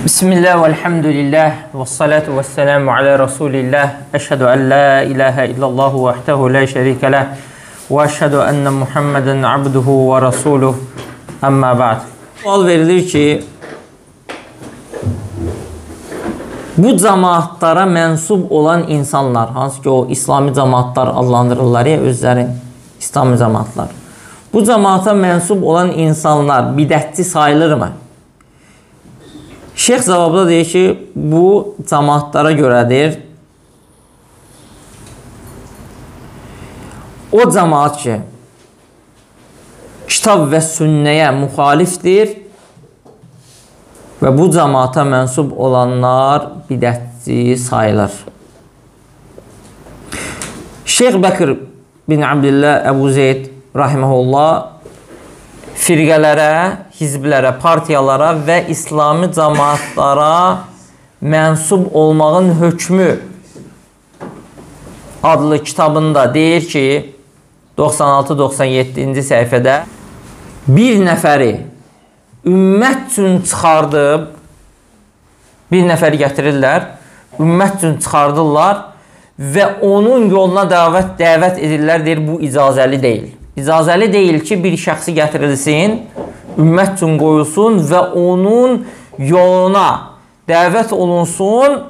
Bismillah ve elhamdülillah ve salatu ve selamu ala Resulillah. Eşhedü en la ilahe illallah vahdehu la şerike leh ve eşhedü enne Muhammeden abduhu ve rasuluh. Amma ba'd. Sual verilir ki, bu cemaatlara mensup olan insanlar, hansı ki o İslami cemaatlar adlandırırlar ya, özləri İslami cemaatlar. Bu cemaata mensup olan insanlar bidətçi sayılır mı? Şeyx cavabda deyir ki, bu cemaatlara görədir. O cemaat ki, kitab və sünnəyə müxalifdir və bu cemaata mənsub olanlar bidətçi sayılır. Şeyx Bəkir bin Abdillah Əbu Zeyd rahiməhullah firqələrə, hizblərə, partiyalara və İslami cemaatlara mənsub olmağın hökmü adlı kitabında deyir ki, 96-97-ci səhifədə bir nəfəri ümmət üçün çıxardıb, bir nəfəri gətirirlər, ümmət üçün çıxardırlar və onun yoluna dəvət edirlər, deyir, bu icazəli deyil. İcazəli deyil ki, bir şəxsi gətirilsin, ümmət üçün qoyulsun və onun yoluna dəvət olunsun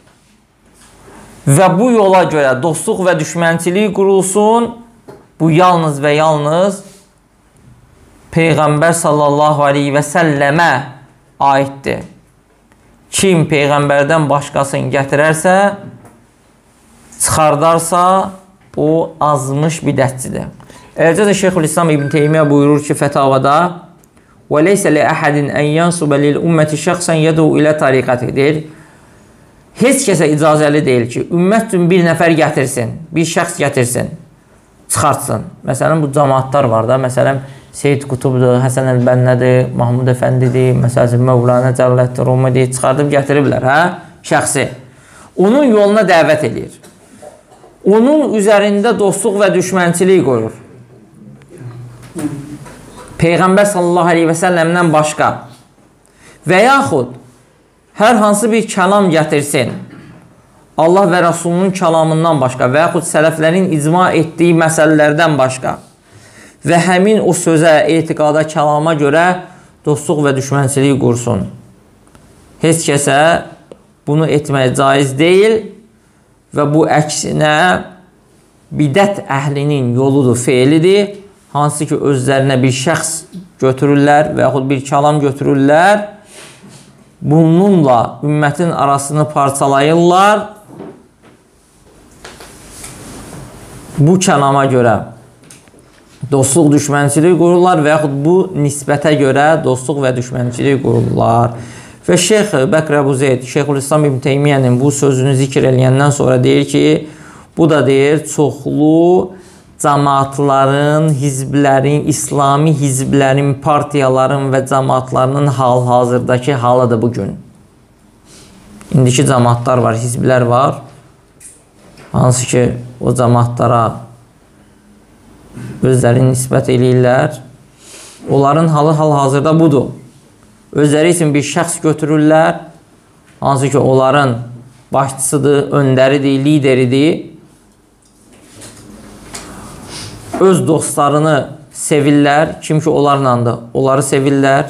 və bu yola görə dostluq və düşmənçilik qurulsun. Bu yalnız və yalnız Peyğəmbər sallallahu aleyhi və səlləmə aiddir. Kim Peyğəmbərdən başqasını gətirərsə, çıxardarsa, o azmış bidətçidir. Eləcə də Şeyxülislam İbn Teymiyyə buyurur ki, fətavada وَلَيْسَ لِأَحَدٍ أَنْ يَنْصُبَ لِلْأُمَّةِ شَخْصًا يَدُعُ إِلَى طَرِيقَتِهِ deyir. Heç kəsə icazəli deyil ki, ümmət üçün bir nəfər gətirsin, bir şəxs gətirsin, çıxartsın. Məsələn, bu cemaatlar var da, məsələn, Seyyid Qutubdur, Həsən Əl-Bənnədir, Mahmud Əfəndidir, məsələn, Mövlana Cəvlətdir, Rumidir, çıxardıb gətiriblər, hə? Şəxsi. Onun yoluna dəvət edir. Onun üzərində dostluq və düşmənçilik qoyur. Peyğəmbər sallallahu aleyhi və səlləmdən başqa və yaxud hər hansı bir kəlam gətirsin, Allah və Rasulunun kəlamından başqa və yaxud sələflərin icma etdiyi məsələlərdən başqa və həmin o sözə, etiqada, kəlama görə dostluq və düşmənçilik qursun. Heç kəsə bunu etmək caiz deyil və bu əksinə bidət əhlinin yoludur, feilidir. Hansı ki, özlərinə bir şəxs götürürlər və yaxud bir kəlam götürürlər. Bununla ümmətin arasını parçalayırlar. Bu kəlama görə dostluq, düşmənçilik qururlar və yaxud bu nisbətə görə dostluq və düşmənçilik qururlar. Və Şeyx Bəkir Əbu Zeyd, Şeyxülislam İbn Teymiyyənin bu sözünü zikr eləyəndən sonra deyir ki, bu da deyir, çoxlu cemaatların, hizblərin, İslami hizblərin, partiyaların və cemaatlarının hal-hazırdakı halıdır bugün. İndiki cemaatlar var, hizblər var. Hansı ki, o cemaatlara özləri nisbət eləyirlər. Onların halı hal-hazırda budur. Özləri üçün bir şəxs götürürlər. Hansı ki, onların başçısıdır, öndəridir, lideridir. Öz dostlarını sevirlər, kim ki onlarlandır, onları sevirlər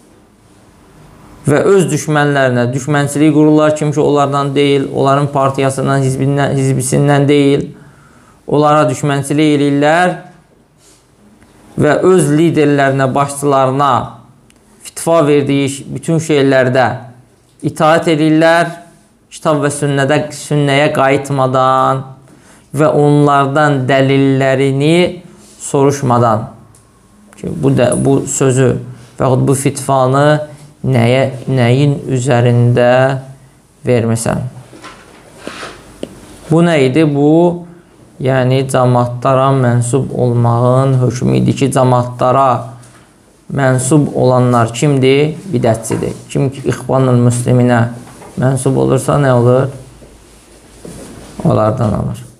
və öz düşmənlərinə düşmənçilik qururlar, kim ki onlardan deyil, onların partiyasından, hizbisindən deyil, onlara düşmənçilik eləyirlər və öz liderlərinə, başçılarına fitva verdiyi bütün şeylərdə itaat edirlər, kitab və sünnəyə qayıtmadan və onlardan dəlillərini soruşmadan ki, bu sözü və yaxud bu fitvanı nəyin üzərində vermirsən? Bu nə idi? Bu, yəni cemaatlara mənsub olmağın hökmü idi ki, cemaatlara mənsub olanlar kimdir? Bidətçidir. Kim ki, İxvanul Müsliminə mənsub olursa nə olur? Onlardan alır.